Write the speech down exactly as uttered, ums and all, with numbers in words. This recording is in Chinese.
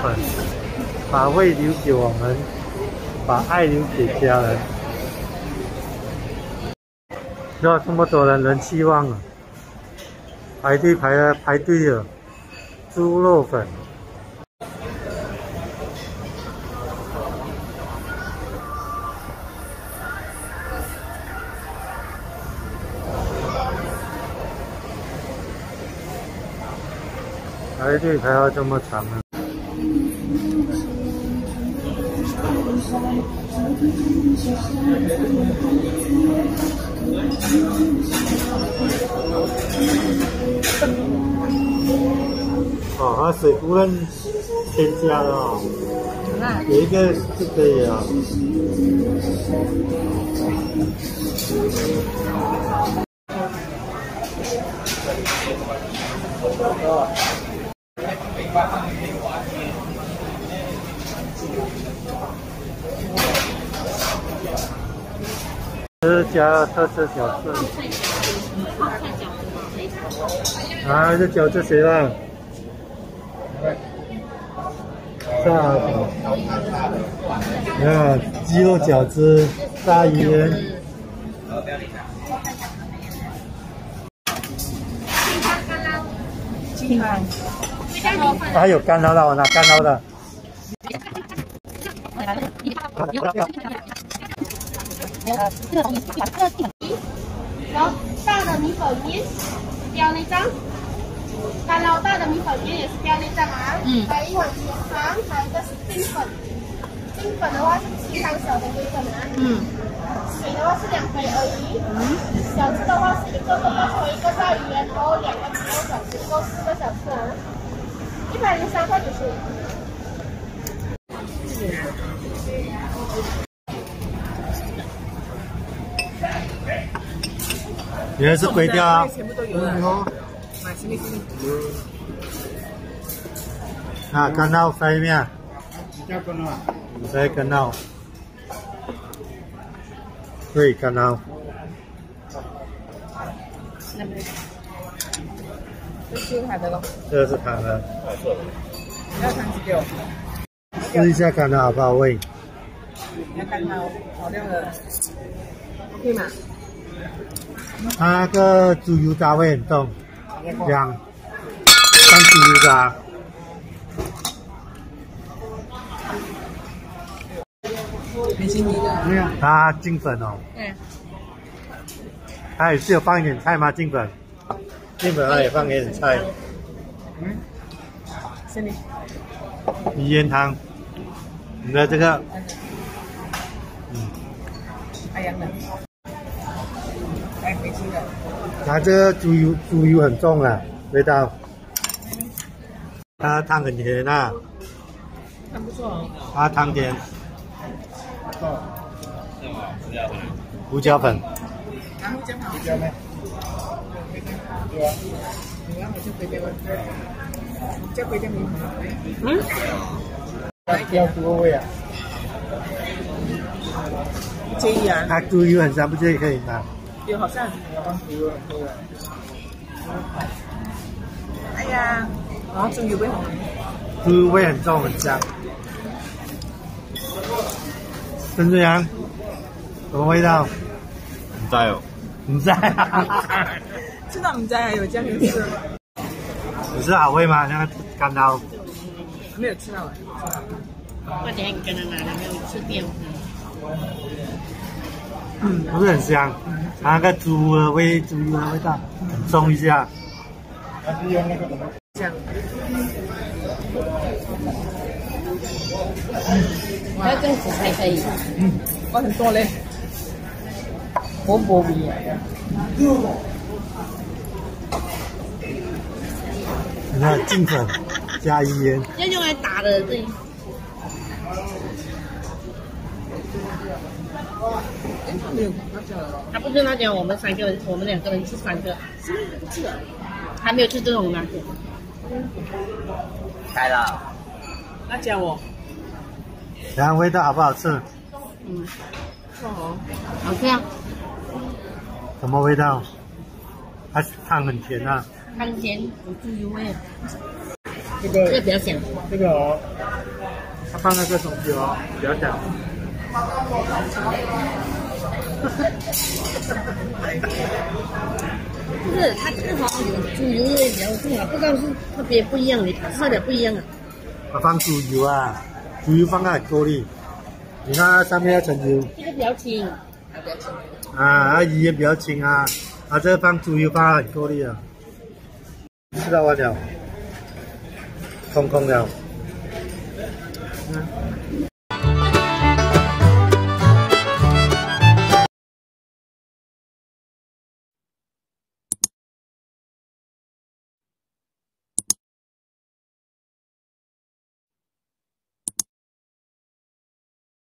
粉，把胃留给我们，把爱留给家人。哇，这么多人，人气旺啊！排队排了排队了，猪肉粉。 排队排到这么长了。哦，它水菇嫩添加的哦，有一个就可以了。这家特色小吃。啊，这饺子谁了？炸的，你看鸡肉饺子、炸鱼圆。 清汤。 还有干捞的，我拿干捞的。 然后大的米粉面，标那张，干捞大的米粉面也是标那张啊。嗯。还有一碗清汤，还有一个是冰粉，冰粉的话是七汤小的微粉啊。嗯。水的话是两杯而已。嗯。小吃的话是一个豆包头，一个炸鱼圆，然后两个鸡肉饺子，一共四个小吃啊。一百零三块九十。 原来是龟雕啊！ 全部都有了。买什么啊，干捞塞面。 叫干捞。 塞干捞。对，干捞。 这是他的咯。 这个是糖的。 要汤匙给我。 试一下干捞好不好味？ 要干捞，好料的。OK 吗？ 它那个猪油渣味很重，香，像猪油渣。 没心你的。 没有。它净粉哦。 嗯。 它也是有放一点菜吗？净粉。净粉它也放一点菜。 嗯。是你。 鱼烟汤。你的这个。嗯。 海洋的。 它这个猪油猪油很重啊，味道。它汤很甜啊。 汤不错哦。 它汤甜。胡椒粉。 拿胡椒粉。胡椒咩？对啊。你要胡椒鬼椒吗？胡椒鬼椒米。嗯。 要猪肉味啊？ 不介意啊。 它猪油很香，不介意可以拿。 有好像，哎呀，然后猪油味很， 猪味很重，很香。陈志阳，什么味道？ 唔知哦， 唔知。 知道唔知还有这样的事？ 你是好味吗？那个干捞。 没有吃到哎。 我等下你跟他拿了没有吃掉。 嗯，不是很香，它那个猪的味，猪油的味道很重一下。 它是用那个什么？ 香。 要更紫才可以。 嗯，我很多嘞。 薄薄味啊。 你看净粉加鱼圆。 要用来打的这。 没有辣椒， 他不是辣椒，我们三个人，我们两个人吃三个，还没有吃这种辣椒。 开了。 辣椒哦。 然后味道好不好吃？ 嗯，哦，好吃啊。 什么味道？它汤很甜啊。 汤甜，有猪油味。这个这个比较香。 这个哦， 他放那个东西哦，比较小。 不是，它这个好像有猪油味比较重啊，不知道是特别不一样的，色的不一样啊。 我放猪油啊，猪油放在很够力。你看它上面那层油。 这个比较轻，比较轻。 啊，鱼也比较轻啊，啊，这个放猪油放很够力啊。吃到完了，空空了。嗯。